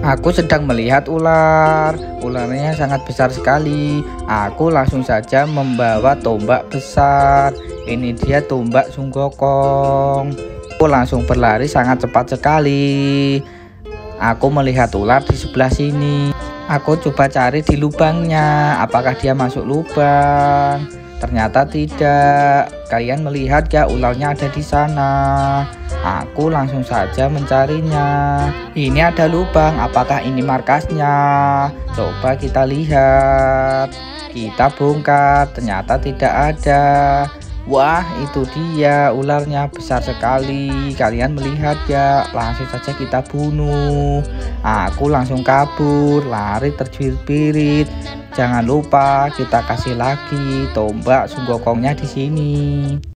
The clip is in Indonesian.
Aku sedang melihat ular. Ularnya sangat besar sekali. Aku langsung saja membawa tombak besar. Ini dia tombak Sunggokong. Aku langsung berlari sangat cepat sekali. Aku melihat ular di sebelah sini. Aku coba cari di lubangnya. Apakah dia masuk lubang? Ternyata tidak. Kalian melihat ya, ularnya ada di sana. Aku langsung saja mencarinya. Ini ada lubang. Apakah ini markasnya? Coba kita lihat. Kita bongkar. Ternyata tidak ada. Wah, itu dia ularnya, besar sekali. Kalian melihat ya, langsung saja kita bunuh. Aku langsung kabur, lari terjerit-jerit. Jangan lupa kita kasih lagi tombak Sunggokongnya di sini.